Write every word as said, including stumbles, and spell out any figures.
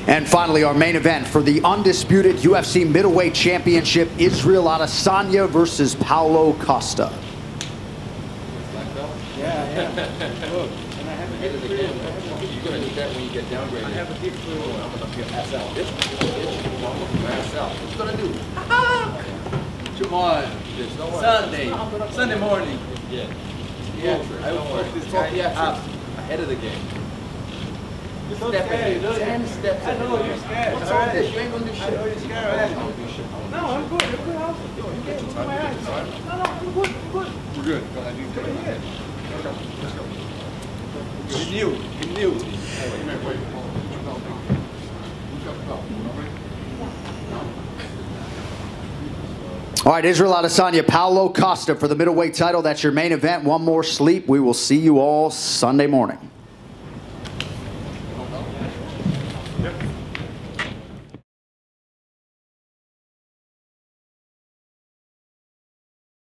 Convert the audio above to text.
And finally, our main event for the undisputed U F C middleweight championship, Israel Adesanya versus Paulo Costa. Yeah, yeah. Look, and I have a hip crew. You're going to need that when you get downgraded. I have a hip crew. I'm going to get ass out. This is ass out. What you going to do? Come on. Sunday. Sunday morning. Yeah. Yeah. I will put this guy up ahead of the game. So scared, ten steps. I know you're scared. What's all this? You ain't going to do shit. I know you're scared already. No, I'm good. I'm good. Also. You can't look at my eyes. No, no, I'm good. I'm good. We're good. Go ahead. Let's go. He knew. He knew. All right, Israel Adesanya, Paulo Costa for the middleweight title. That's your main event. One more sleep. We will see you all Sunday morning.